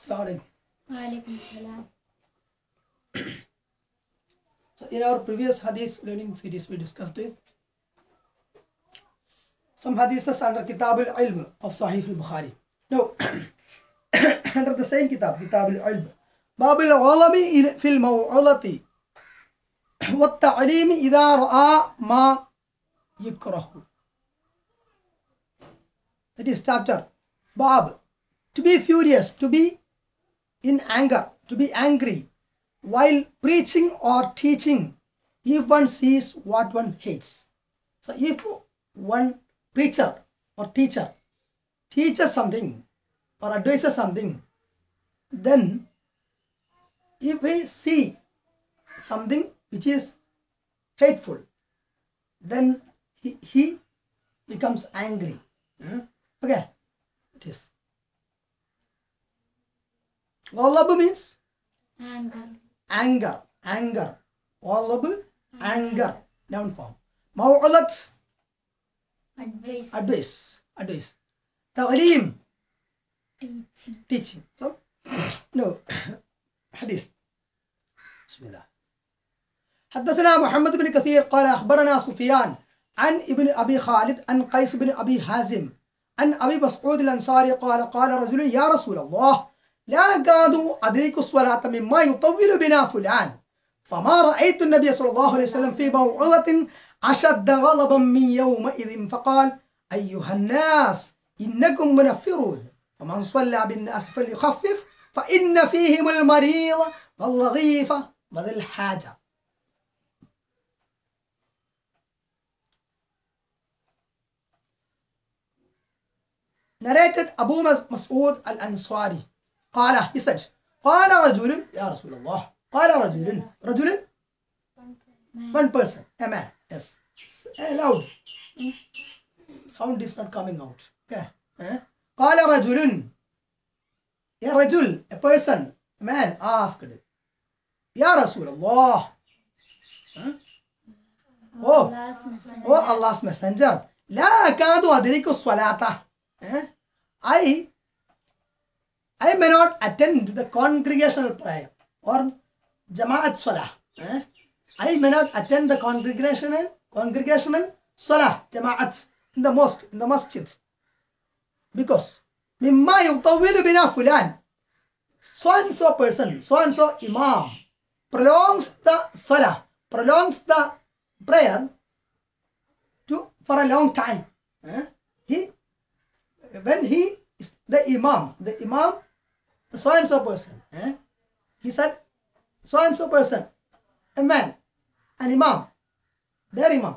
Assalamu Walaikum salam. So in our previous hadith learning series we discussed some hadiths under Kitab al-Ilm of Sahih al-Bukhari. Now under the same Kitab al-Ilm, Bab al-Ghalami fi al-Maw'ulati wa at-ta'lim idha ra'a ma yukrahu. That is chapter Bab, to be furious, to be in anger, to be angry while preaching or teaching if one sees what one hates. So if one preacher or teacher teaches something or advises something, then if we see something which is hateful, then he becomes angry. Okay, it is. Ghadab means anger. Ghadab, anger, noun form. Maw'ulat, advice. Ta'lim, teaching. So, no, hadith. Bismillah. حدثنا محمد بن كثير قال أخبرنا سفيان عن ابن أبي خالد عن قيس بن أبي حازم عن أبي مسعود الأنصاري قال رجل يا رسول الله لا أكاد أدرك الصلاة مما يطول بنا فلان فما رأيت النبي صلى الله عليه وسلم في موعظة أشد غضبا من يومئذ فقال أيها الناس إنكم منفرون فمن صلى بالناس فليخفف فإن فيهم المريض والضعيف وذي الحاجة. Narrated Abu Mas'ud al-Ansari. قال, he said, قال رجل يا رسول الله. قال رجل one person, a man. Yes, loud. Sound is not coming out. Okay. قال رجل, a رجل, a person, a man asked, يا رسول الله. Oh Allah's messenger, لا أكاد أدرك الصلاة. I may not attend the congregational prayer or Jama'at Salah. I may not attend the congregational Salah, Jama'at, in the mosque, in the masjid. Because Mimma yutawwilu bina fulan, so and so person, so and so imam prolongs the Salah, prolongs the prayer for a long time. When he is the imam, so and so person, he said, so and so person, a man, an imam, their imam,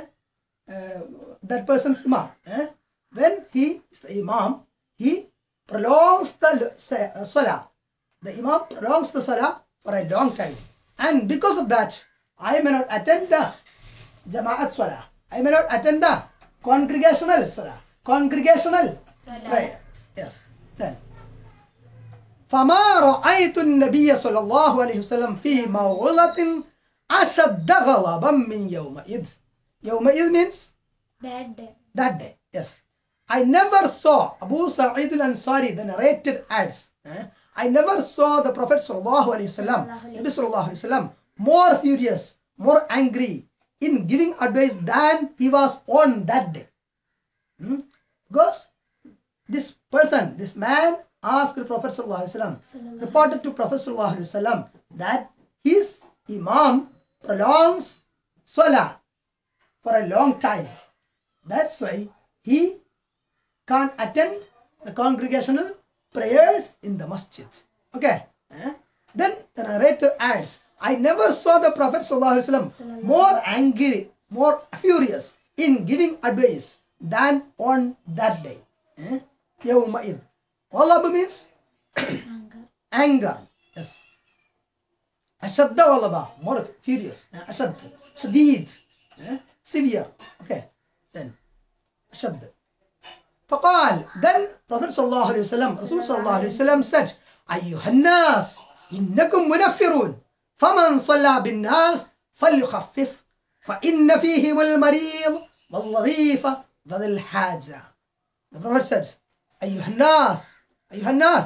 that person's imam, when he is the imam, he prolongs the salah. The imam prolongs the salah for a long time, and because of that, I may not attend the Jama'at Salah. I may not attend the congregational Salah, congregational prayer. Yes. Then فما رأيت النبي صلى الله عليه وسلم في موعظة أشد غضبا من يومئذ. يومئذ means that day. That day. Yes. I never saw, Abu Sa'id al-Ansari, the narrated adds, I never saw the Prophet sallallahu alaihi wasallam, Nabi sallallahu alaihi wasallam, more furious, more angry in giving advice than he was on that day. Because this person, this man asked the Prophet sallallahu alaihi wasallam, reported to Prophet sallallahu alaihi wasallam that his imam prolongs salah for a long time. That's why he can't attend the congregational prayers in the masjid. Okay. Then the narrator adds, I never saw the Prophet sallallahu alaihi wasallam more angry, more furious in giving advice than on that day. Yawma'id. Ghadab means anger. Yes. Ashadda ghalaba, more furious. Ashad, shadid, severe. Okay. Then Ashad. فقال, then Prophet sallallahu alaihi wasallam, Rasul sallallahu alaihi wasallam said, أيها الناس إنكم منفرون فمن صلى بالناس فليخفف فإن فيهم المريض والضعيف وذي الحاجة. The Prophet said, أيها الناس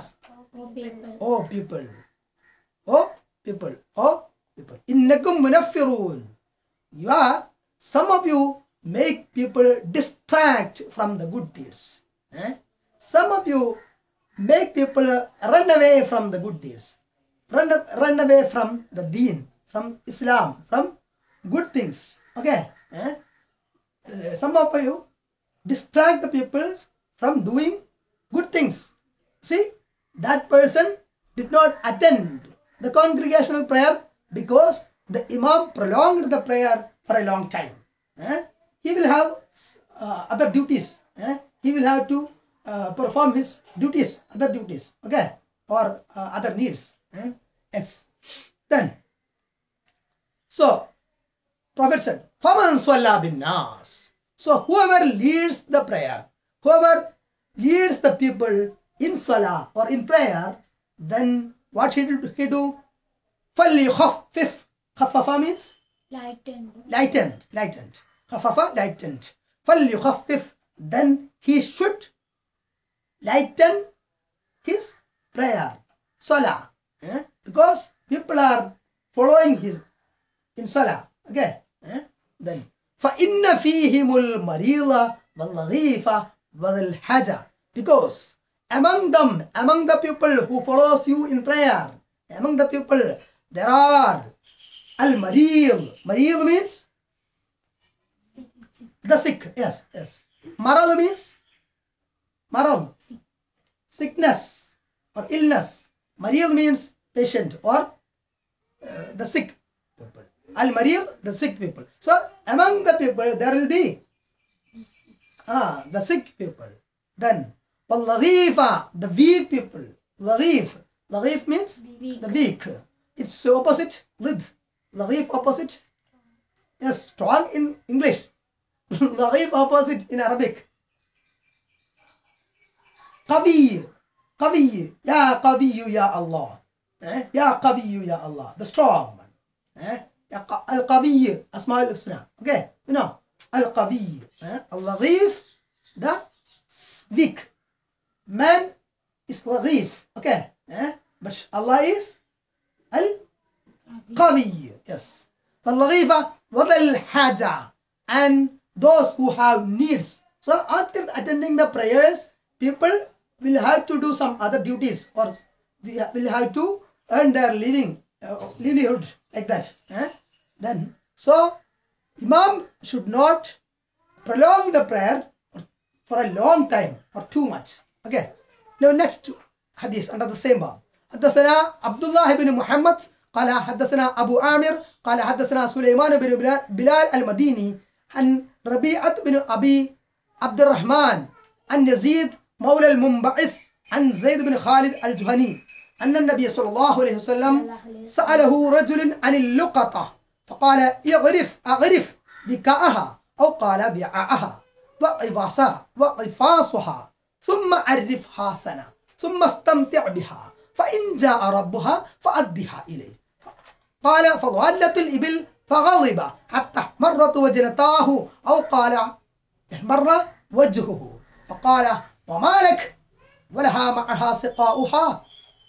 people. Oh people. Oh people. Oh people. Innakum munaffirun. Some of you make people distract from the good deeds. Some of you make people run away from the good deeds. Run away from the deen, from Islam, from good things. Okay. Some of you distract the people from doing good things. See, that person did not attend the congregational prayer because the imam prolonged the prayer for a long time. He will have other duties. He will have to perform his duties, other duties, okay, or other needs. Yes. Then, so Prophet said, "Faman salla bin nas." So whoever leads the prayer, whoever leads the people in salah or in prayer, then what he do? فَلْيُخَفِّفْ. خَفَّفَ means lightened. خَفَّفَ, lightened. فَلْيُخَفِّفْ. Then he should lighten his prayer, salah. Because people are following his in salah. Okay. Then فَإِنَّ فِيهِمُ الْمَرِيضَ وَالْغِيفَ وَالْحَجَةَ. Because among the people who follows you in prayer, among the people there are al-marid. Marid means the sick. Yes. Marad means marad, sickness or illness. Marid means patient or the sick people. Al-marid, the sick people. So among the people there will be the sick people. Then wal-laghifa, the weak people. Laghif means Weak. the weak. Its opposite, lid. Laghif opposite. Yes, strong in English. Laghif opposite in Arabic. Qawi. Ya Qawiyu ya Allah. Ya Qawiyu ya Allah. The strong one. Al-Qawi, Asma al-Husna. Okay, you know. Al-Qawi. Al-Laghif, the weak. Man is Laghif. Okay. But Allah is Al-Qawi. Yes. Al-Laghifa wal-Haja. And those who have needs. So after attending the prayers, people will have to do some other duties, or will have to earn their livelihood, like that. Then, so Imam should not prolong the prayer for a long time or too much. Okay. Now next hadith under the same bab. حدثنا عبد الله بن محمد قال حدثنا أبو عامر قال حدثنا سليمان بن بلال المديني عن ربيعة بن أبي عبد الرحمن عن يزيد مولى المنبعث عن زيد بن خالد الجهني أن النبي صلى الله عليه وسلم سأله رجل عن اللقطة فقال أغرف بكاءها أو قال بيعها وقفاصها ثم عرفها سنة ثم استمتع بها فإن جاء ربها فأدها إليه. قال فضلت الإبل فغضب حتى احمرت وجنتاه أو قال احمر وجهه فقال وما لك ولها معها سقاؤها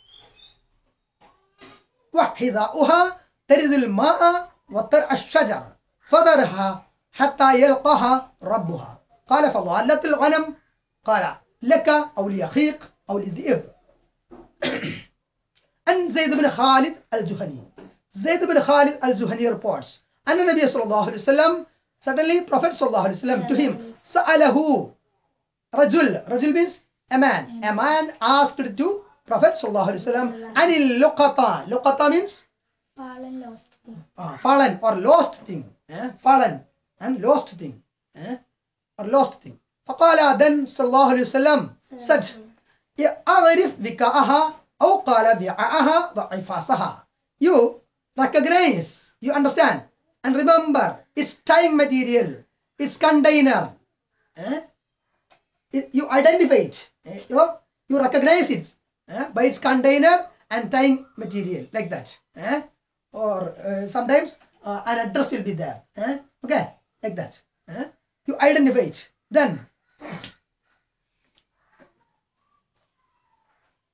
وحذاؤها ترد الماء وترعى الشجر فذرها حتى يلقاها ربها. قال فضلت الغنم قال لك أو لأخيك أو للذئب. أن زيد بن خالد الجهني. Zayd bin Khalid al-Zuhani reports, أن النبي صلى الله عليه وسلم, suddenly Prophet صلى الله عليه وسلم to him, سأله رجل means a man. A man asked to Prophet صلى الله عليه وسلم عن اللقطة. لقطة means Fallen, lost thing. Fallen or lost thing. Fallen and lost thing. Or lost thing. فقال then صلى الله عليه وسلم said أعرف بكاءها أو قال بيعها وعفاصها. You recognize, you understand, and remember its tying material, its container. You identify it. You recognize it by its container and tying material, like that. Or sometimes an address will be there. Okay, like that. You identify it. Then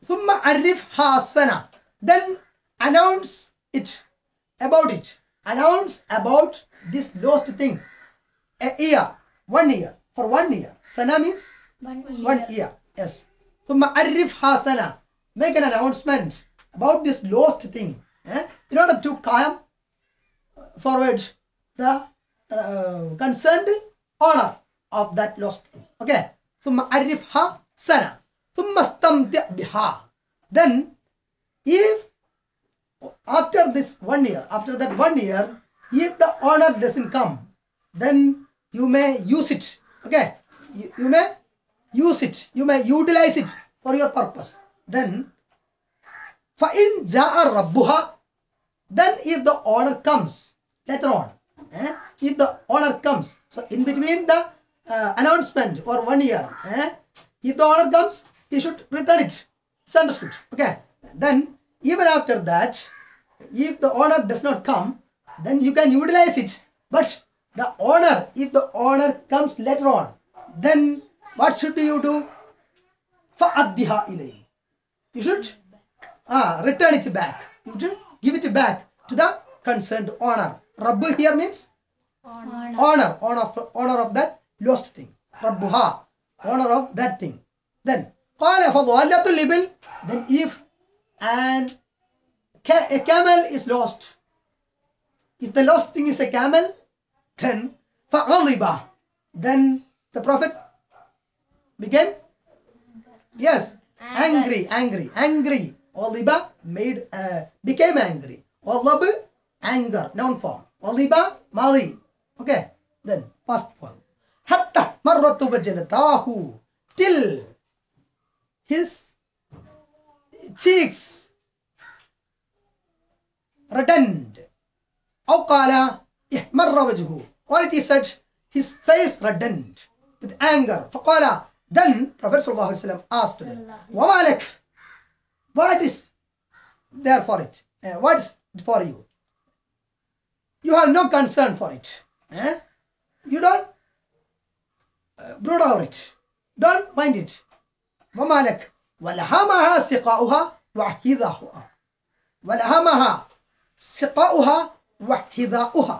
ثم عرفها سنة. Then announce it, about it. Announce about this lost thing. A year, 1 year, for 1 year. Sana means 1 year. Yes. ثم عرفها سنة. Make an announcement about this lost thing. In order to come forward the concerned owner of that lost thing. Okay. ثم عرفها سنة. ثم استمتع بها. Then if after this 1 year, after that 1 year, if the owner doesn't come, then you may use it. Okay. You may use it. You may utilize it for your purpose. Then فَإِنْ جَاءَ رَبُّهَا. Then if the owner comes later on, if the owner comes, so in between the announcement or 1 year, if the owner comes, he should return it. It's understood. Okay. Then even after that, if the owner does not come, then you can utilize it. But the owner, if the owner comes later on, then what should you do? فَأَدِّهَا إِلَيْهِ. You should return it back. You should give it back to the concerned owner. Rabbu here means owner of that lost thing. Rabbuha, owner of that thing. Then قال فضالة الإبل. Then if a camel is lost, if the lost thing is a camel, then فغضب. Then the Prophet became, yes, angry. غضب became angry. غضب, anger, noun form. غضب, mali. Okay. Then past form. حتى مرت وجنتاه. Till his cheeks reddened. أو قال احمر وجهه. Or it is said his face reddened with anger. فقال. Then Prophet sallallahu alaihi wasallam asked him, وَمَا لَكَ? What is there for it? What is for you? You have no concern for it. You don't brood over it. Don't mind it. وَمَا لَكَ وَلَهَمَهَا سِقَاؤُهَا وَحِذَاؤُهَا. وَلَهَمَهَا سِقَاؤُهَا وَحِذَاؤُهَا.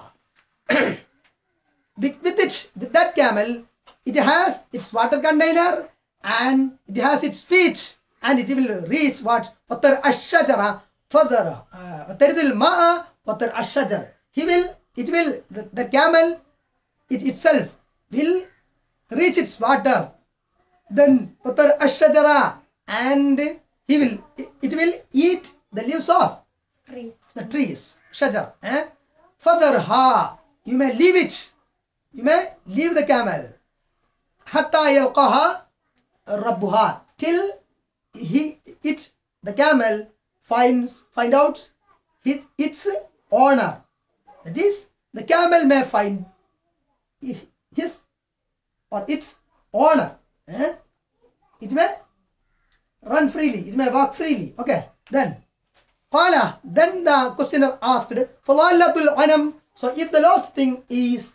With that camel, it has its water container and it has its feet, and it will reach what? وَتَرْعَ الشَّجَرَ فَضَرَ وَتَرِدِ الْمَاءَ وَتَرْعَ الشَّجَرَ. The camel, it itself will reach its water. Then وَتَرْعَ الشَّجَرَ, and it will eat the leaves of the trees. Shajar. فَضَرْهَا. You may leave it. You may leave the camel. حتى يلقاها ربها. Till the camel find out its owner. That is, the camel may find his or its owner. It may run freely. It may walk freely. Okay. Then the questioner asked, فَضَالَّةُ الْغَنَمِ. So if the lost thing is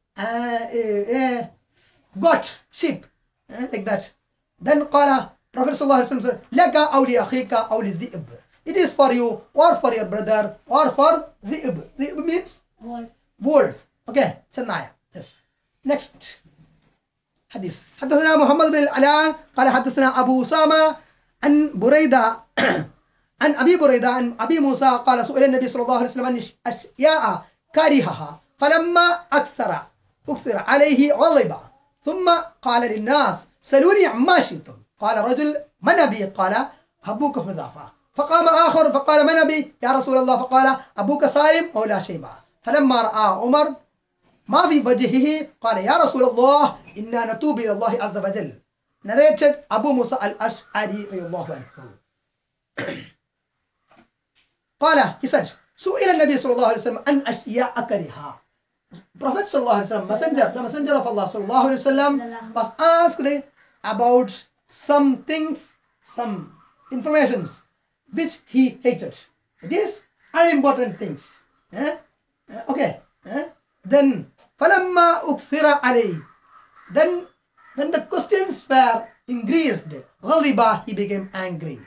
goat, sheep, like that, then Prophet sallallahu alaihi wasallam said, لَكَ أَوْ لِأَخِيكَ أَوْ لِلذِّئْبِ. It is for you, or for your brother, or for ذِئْب. ذِئْب means wolf. Okay, Chennaya. Yes. Next حديث. حدثنا محمد بن العلاء قال حدثنا أبو أسامة عن بريدة عن أبي بريدة عن أبي موسى قال سئل النبي صلى الله عليه وسلم عن أشياء كرهها فلما أكثر عليه غضب ثم قال للناس سلوني عما شئتم. قال رجل من أبي؟ قال أبوك حذافة. فقام آخر فقال من أبي يا رسول الله؟ فقال أبوك سالم مولى شيبة. فلما رأى عمر ما في وجهه قال يا رسول الله إنا نتوب إلى الله عز وجل. Narrated Abu Musa al-Ash'ari radiyallahu anhu. قال, he said, سئل النبي صلى الله عليه وسلم عن أشياء كرهها. Prophet صلى الله عليه وسلم, the messenger of Allah صلى الله عليه وسلم was asked about some things, some informations which he hated. These unimportant things. Okay. Then فلما أكثر عليه. Then when the questions were increased, غضب, he became angry.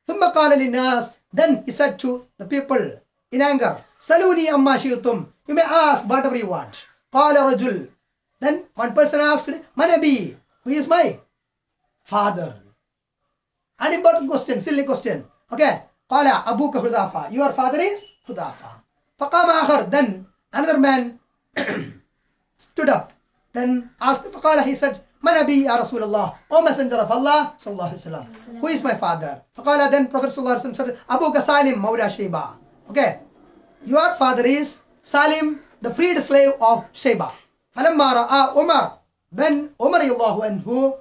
ثم قال للناس, then he said to the people in anger, Saluni amma shi'tum, you may ask whatever you want. Qala rajul, then one person asked, Manabi, who is my father? An important question, silly question. Okay. Qala abuka Hudhafa, your father is Hudhafa. Faqama akhar, then another man stood up, then asked, Faqala, he said, Manabi ya Rasulullah, O Messenger of Allah sallallahu alaihi wasallam, who is my father? Faqala, then Prophet sallallahu alaihi wasallam said, Abuka Salim Mawla Shayba. Okay, your father is Salim, the freed slave of Shayba. Falamma ra'a Umar, when Umar anhu,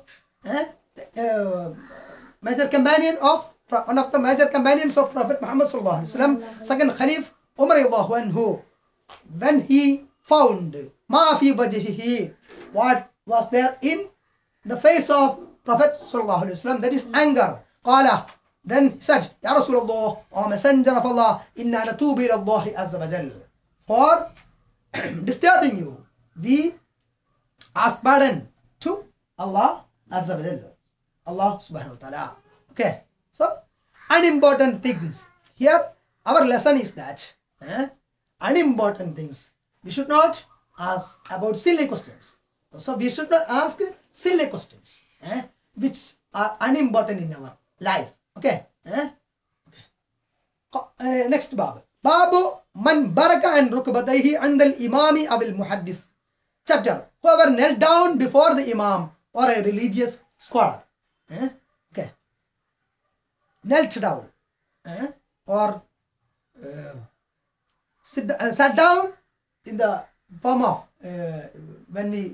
major companion of one of the major companions of Prophet Muhammad sallallahu alaihi wasallam, second Khalif Umar anhu, when he found ma fi wajhihi, what was there in the face of Prophet sallallahu alaihi wasallam, that is anger. Qala, then he said, Ya Rasulullah, O Messenger of Allah, inna natubu ila Allah azza wa jal, for disturbing you, we ask pardon to Allah azza wa jal, Allah subhanahu wa ta'ala. Okay, so unimportant things. Here our lesson is that unimportant things we should not ask about silly questions. So we should not ask silly questions which are unimportant in our life. Okay. Next bab. Babu man baraka and rukbatayhi andal imami awil muhaddith. Chapter. Whoever knelt down before the imam or a religious scholar. Okay. Knelt down or sat down in the form of when we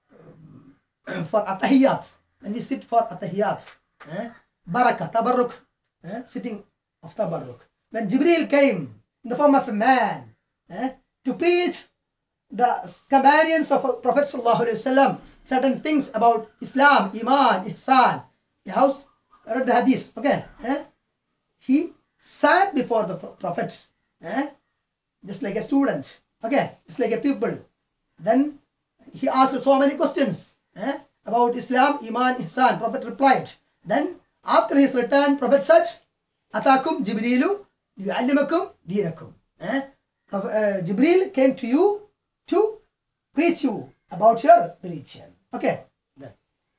for atahiyat, when we sit for atahiyat, baraka, tabarruk, sitting of tabarruk. When Jibreel came in the form of a man to preach the companions of Prophet sallallahu alaihi wasallam certain things about Islam, Iman, Ihsan, you have read the hadith, okay? He sat before the Prophet, just like a student, okay, just like a pupil. Then he asked so many questions about Islam, Iman, Ihsan. Prophet replied. Then after his return, Prophet said, Atakum Jibrilu yu'allimakum dinakum. Jibreel came to you to preach you about your religion. Okay. Then.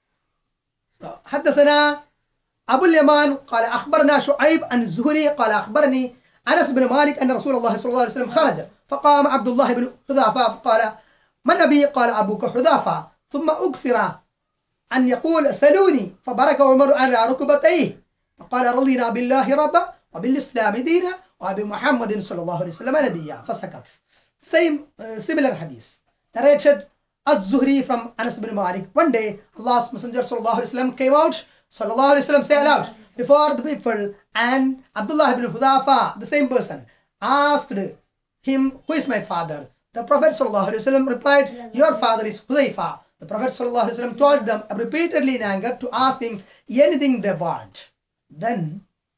So, حدثنا أبو اليمان قال أخبرنا شعيب عن الزهري قال أخبرني أنس بن مالك أن رسول الله صلى الله عليه وسلم خرج فقام عبد الله بن حذافة فقال ما النبي؟ قال أبوك حذافة. ثم أكثر أن يقول سلوني فبرك عمر على ركبتيه فقال رضينا بالله ربا وبالإسلام دينا وبمحمد صلى الله عليه وسلم نبيا فسكت. Similar hadith narrated Az-Zuhri from Anas bin Malik. One day Allah's Messenger sallallahu alaihi wasallam came out, sallallahu alaihi wasallam, say aloud before the people, and Abdullah ibn Hudhafa, the same person, asked him, who is my father? The Prophet sallallahu alaihi wasallam replied, your father is Hudhaifa. The Prophet sallallahu alaihi wasallam told them repeatedly in anger to ask him anything they want. Then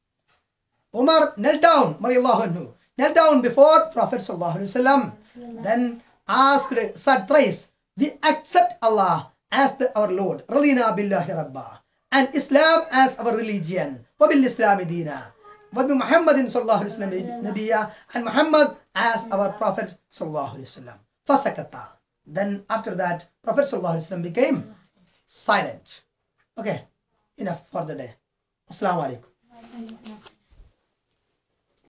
Umar knelt down, knelt down before Prophet sallallahu alaihi wasallam. Then asked, said thrice, we accept Allah as our Lord, Radina billahi rabba, and Islam as our religion, wa bil Islami dina, wa bi Muhammadin sallallahu alaihi wasallam nabiyya, and Muhammad as our Prophet sallallahu alaihi wasallam. Fasakata. Then after that, Prophet sallallahu alaihi wasallam became silent. Okay, enough for the day. Assalamu alaikum.